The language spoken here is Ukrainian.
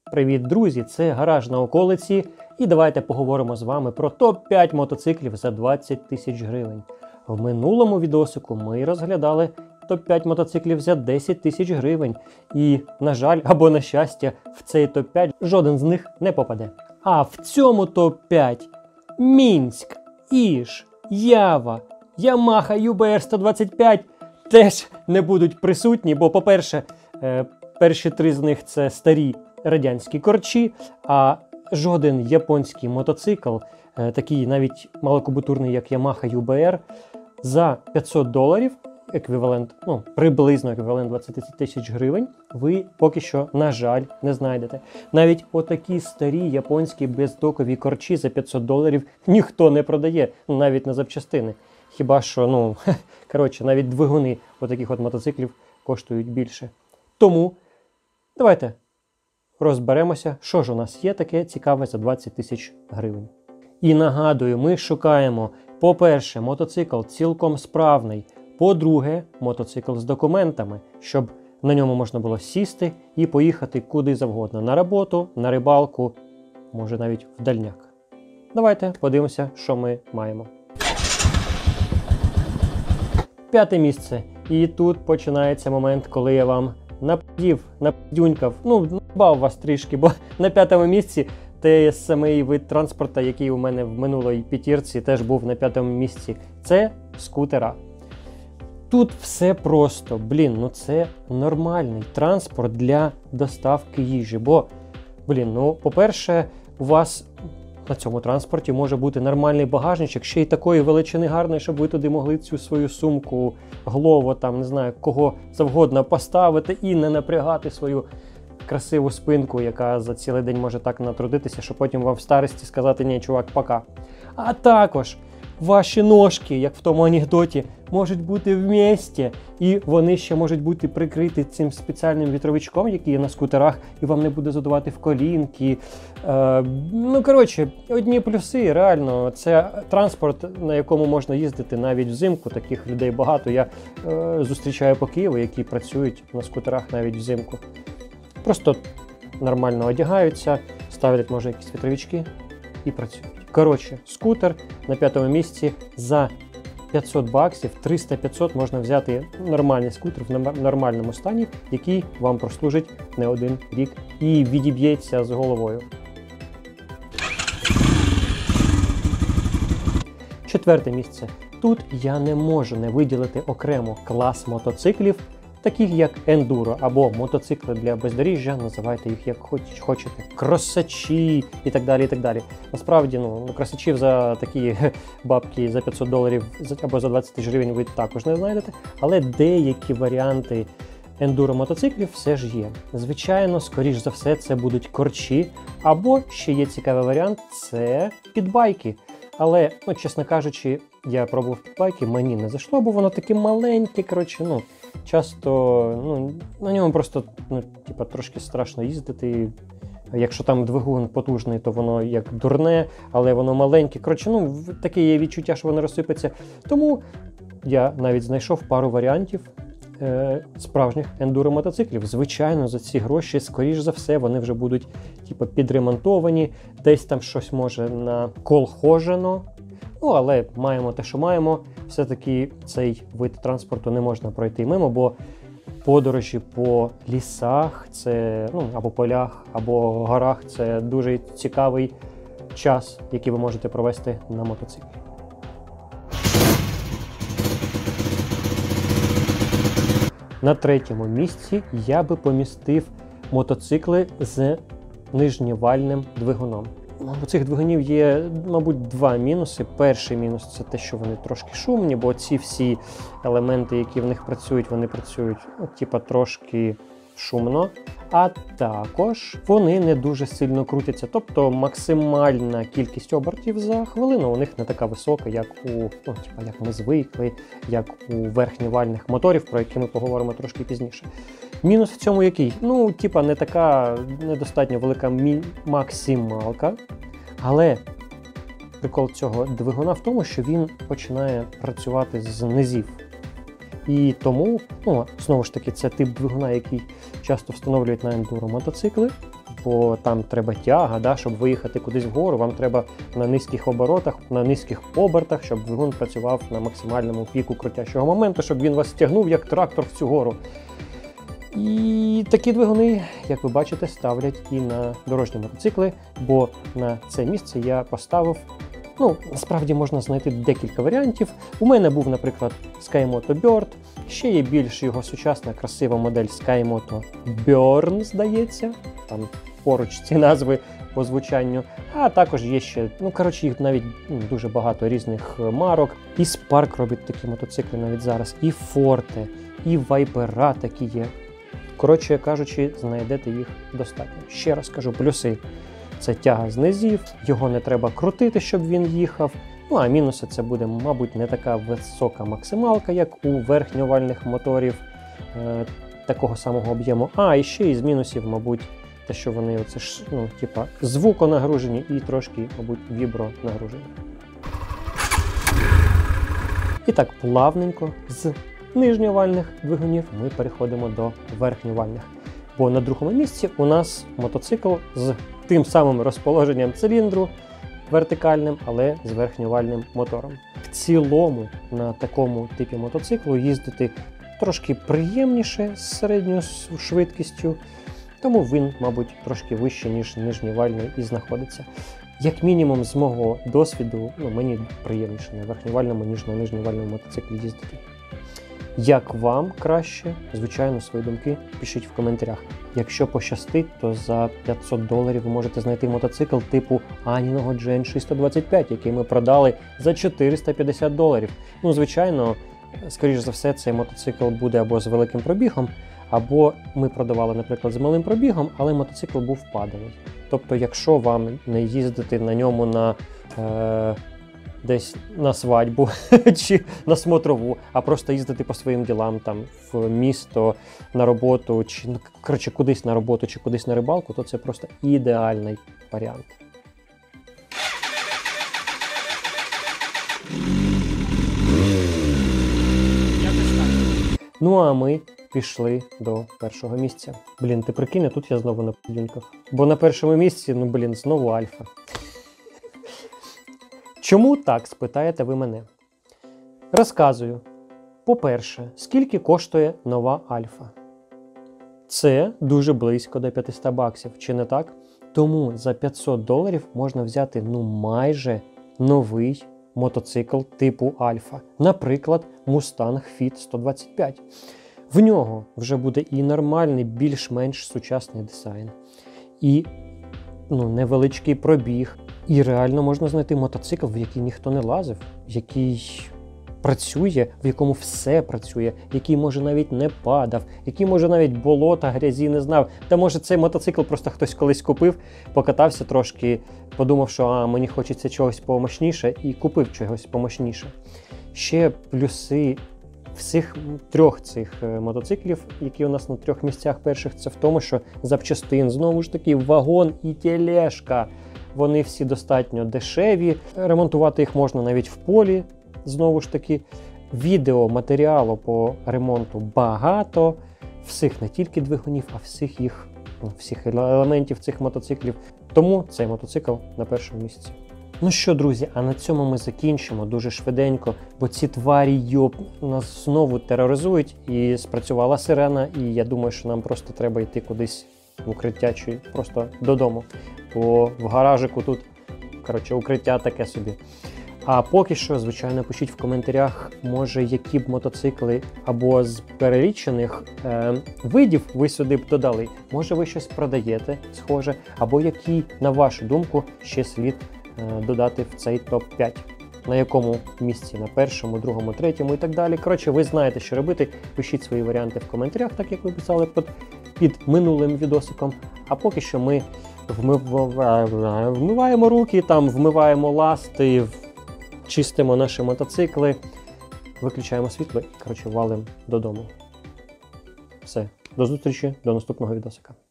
Привіт, друзі! Це гараж на околиці, і давайте поговоримо з вами про топ-5 мотоциклів за 20 тисяч гривень. В минулому відосику ми розглядали топ-5 мотоциклів за 10 тисяч гривень. І, на жаль, або на щастя, в цей топ-5 жоден з них не попаде. А в цьому топ-5 Мінськ, Іж, Ява, Yamaha UBR 125 теж не будуть присутні, бо, по-перше, перші три з них – це старі радянські корчі, а жоден японський мотоцикл, такий навіть малокубатурний, як Yamaha UBR, за $500, еквівалент, приблизно еквівалент 20 тисяч гривень, ви поки що, на жаль, не знайдете. Навіть отакі старі японські бездокові корчі за $500 ніхто не продає, навіть на запчастини. Хіба що, навіть двигуни отаких от мотоциклів коштують більше. Тому давайте розберемося, що ж у нас є таке цікаве за 20 тисяч гривень. І нагадую, ми шукаємо, по-перше, мотоцикл цілком справний, по-друге, мотоцикл з документами, щоб на ньому можна було сісти і поїхати куди завгодно. На роботу, на рибалку, може навіть в дальняк. Давайте подивимося, що ми маємо. П'яте місце. І тут починається момент, коли я вам напдюнькав, наїбав вас трішки, бо на п'ятому місці той самий вид транспорту, який у мене в минулій п'ятірці теж був на п'ятому місці. Це скутера. Тут все просто, це нормальний транспорт для доставки їжі, бо, по-перше, у вас на цьому транспорті може бути нормальний багажничок, ще й такої величини гарної, щоб ви туди могли цю свою сумку, голову, кого завгодно поставити і не напрягати свою красиву спинку, яка за цілий день може так натрудитися, що потім вам в старості сказати: «Ні, чувак, пока». А також ваші ножки, як в тому анекдоті, можуть бути в місті, і вони ще можуть бути прикриті цим спеціальним вітровичком, який є на скутерах, і вам не буде задувати в колінки. Одні плюси, реально, це транспорт, на якому можна їздити навіть взимку, таких людей багато. Я зустрічаю по Києву, які працюють на скутерах навіть взимку. Просто нормально одягаються, ставлять, може, якісь вітровички і працюють. Скутер на п'ятому місці за $500, 300-500 можна взяти нормальний скутер в нормальному стані, який вам прослужить не один рік і відіб'ється з головою. Четверте місце. Тут я не можу не виділити окремо клас мотоциклів, таких як ендуро або мотоцикли для бездоріжжя, називайте їх як хочете, кросачі і так далі, і так далі. Насправді, кросачів за такі бабки за $500 або за 20 тисяч гривень ви також не знайдете, але деякі варіанти ендуро мотоциклів все ж є. Звичайно, скоріш за все, це будуть корчі, або ще є цікавий варіант – це підбайки. Але, чесно кажучи, я пробував підбайки, мені не зайшло, бо воно таке маленьке, часто, на ньому просто, трошки страшно їздити. Якщо там двигун потужний, то воно як дурне, але воно маленьке. Таке є відчуття, що воно розсипеться. Тому я навіть знайшов пару варіантів справжніх ендуро-мотоциклів. Звичайно, за ці гроші, скоріш за все, вони вже будуть підремонтовані, десь там щось може наколхожено. Але маємо те, що маємо. Все-таки цей вид транспорту не можна пройти мимо, бо подорожі по лісах, або полях, або горах – це дуже цікавий час, який ви можете провести на мотоциклі. На третьому місці я би помістив мотоцикли з нижньовальним двигуном. У цих двигунів є, мабуть, два мінуси. Перший мінус – це те, що вони трошки шумні, бо ці всі елементи, які в них працюють, вони працюють трошки шумно. А також вони не дуже сильно крутяться, тобто максимальна кількість обертів за хвилину у них не така висока, як як ми звикли, як у верхньовальних моторів, про які ми поговоримо трошки пізніше. Мінус в цьому який? Не така недостатньо велика максималка, але прикол цього двигуна в тому, що він починає працювати з низів. І тому, знову ж таки, це тип двигуна, який часто встановлюють на ендуро мотоцикли. бо там треба тяга, да, щоб виїхати кудись вгору, вам треба на низьких оборотах, на низьких обертах, щоб двигун працював на максимальному піку крутящого моменту, щоб він вас тягнув як трактор в цю гору. І такі двигуни, як ви бачите, ставлять і на дорожні мотоцикли, бо на це місце я поставив, насправді можна знайти декілька варіантів. У мене був, наприклад, SkyMoto Bird, ще є більш його сучасна, красива модель SkyMoto Burn, здається, там поруч ці назви по звучанню, а також є ще, їх навіть дуже багато різних марок. І Spark робить такі мотоцикли навіть зараз, і Forte, і Viper такі є. Коротше кажучи, знайдете їх достатньо. Ще раз кажу, плюси. Це тяга з низів, його не треба крутити, щоб він їхав. А мінуси це буде, мабуть, не така висока максималка, як у верхньовальних моторів такого самого об'єму. І ще із мінусів, мабуть, те, що вони звуконагружені і трошки, мабуть, вібронагружені. І так, плавненько з нижньовальних двигунів ми переходимо до верхньовальних. Бо на другому місці у нас мотоцикл з тим самим розположенням циліндру вертикальним, але з верхньовальним мотором. В цілому на такому типі мотоциклу їздити трошки приємніше з середньою швидкістю, тому він, мабуть, трошки вище, ніж нижньовальний і знаходиться. Як мінімум, з мого досвіду, мені приємніше на верхньовальному, ніж на нижньовальному мотоциклі їздити. Як вам краще? Звичайно, свої думки пишіть в коментарях. Якщо пощастить, то за $500 ви можете знайти мотоцикл типу Аніного GN625, який ми продали за $450. Звичайно, скоріш за все, цей мотоцикл буде або з великим пробігом, або ми продавали, наприклад, з малим пробігом, але мотоцикл був впаданий. Тобто, якщо вам не їздити на ньому десь на свадьбу чи на смотрову, а просто їздити по своїм ділам там в місто, на роботу, чи кудись на роботу, чи кудись на рибалку, то це просто ідеальний варіант. А ми пішли до першого місця. Ти прикинь, тут я знову на подюньках. Бо на першому місці, знову Альфа. Чому так, спитаєте ви мене? Розказую. По-перше, скільки коштує нова Альфа? Це дуже близько до $500, чи не так? Тому за $500 можна взяти майже новий мотоцикл типу Альфа. Наприклад, Mustang Fit 125. В нього вже буде і нормальний, більш-менш сучасний дизайн, і невеличкий пробіг. І реально можна знайти мотоцикл, в який ніхто не лазив, який працює, в якому все працює, який, може, навіть не падав, який, може, навіть болота, грязі не знав. Та, може, цей мотоцикл просто хтось колись купив, покатався трошки, подумав, що мені хочеться чогось помощніше, і купив чогось помощніше. Ще плюси всіх трьох цих мотоциклів, які у нас на 3 місцях перших, це в тому, що запчастин, знову ж таки, вагон і тележка. Вони всі достатньо дешеві, ремонтувати їх можна навіть в полі, знову ж таки. Відеоматеріалу по ремонту багато, всіх не тільки двигунів, а всіх елементів цих мотоциклів. Тому цей мотоцикл на першому місці. Ну що, друзі, а на цьому ми закінчимо дуже швиденько, бо ці тварі нас знову тероризують, і спрацювала сирена, і я думаю, що нам просто треба йти кудись в укриття чи просто додому. Бо в гаражику тут, укриття таке собі. А поки що, звичайно, пишіть в коментарях, може, які б мотоцикли або з перелічених видів ви сюди б додали. Може, ви щось продаєте схоже, або які, на вашу думку, ще слід додати в цей топ-5. На якому місці, на першому, другому, третьому і так далі. Ви знаєте, що робити. Пишіть свої варіанти в коментарях, так як ви писали під минулим відосиком. А поки що ми вмиваємо руки, вмиваємо ласти, чистимо наші мотоцикли, виключаємо світло і, валимо додому. Все, до зустрічі, до наступного відосика.